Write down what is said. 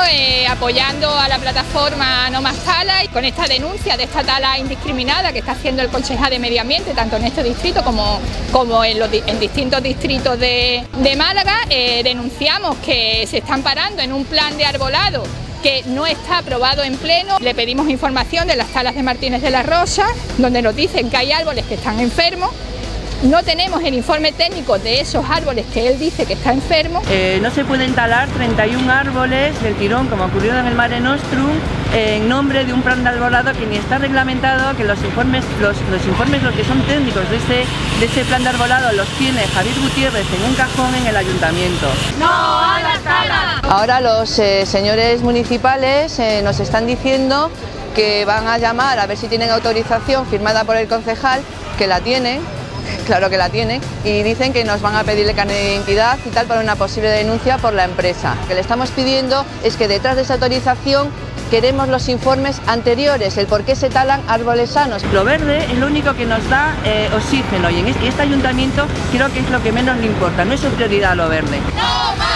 apoyando a la plataforma No Más Tala y con esta denuncia de esta tala indiscriminada que está haciendo el concejal de Medio Ambiente, tanto en este distrito como en distintos distritos de Málaga. Denunciamos que se están parando en un plan de arbolado que no está aprobado en pleno. Le pedimos información de las talas de Martínez de la Rosa, donde nos dicen que hay árboles que están enfermos. No tenemos el informe técnico de esos árboles que él dice que está enfermo. No se pueden talar 31 árboles del tirón, como ocurrió en el Mare Nostrum, en nombre de un plan de arbolado que ni está reglamentado, que los informes los que son técnicos de ese plan de arbolado los tiene Javier Gutiérrez en un cajón en el ayuntamiento. ¡No a la tala! Ahora los señores municipales nos están diciendo que van a llamar a ver si tienen autorización firmada por el concejal, que la tienen. Claro que la tiene, y dicen que nos van a pedirle carnet de identidad y tal para una posible denuncia por la empresa. Lo que le estamos pidiendo es que detrás de esa autorización queremos los informes anteriores, el por qué se talan árboles sanos. Lo verde es lo único que nos da oxígeno y en este ayuntamiento creo que es lo que menos le importa, no es su prioridad lo verde. ¡No más!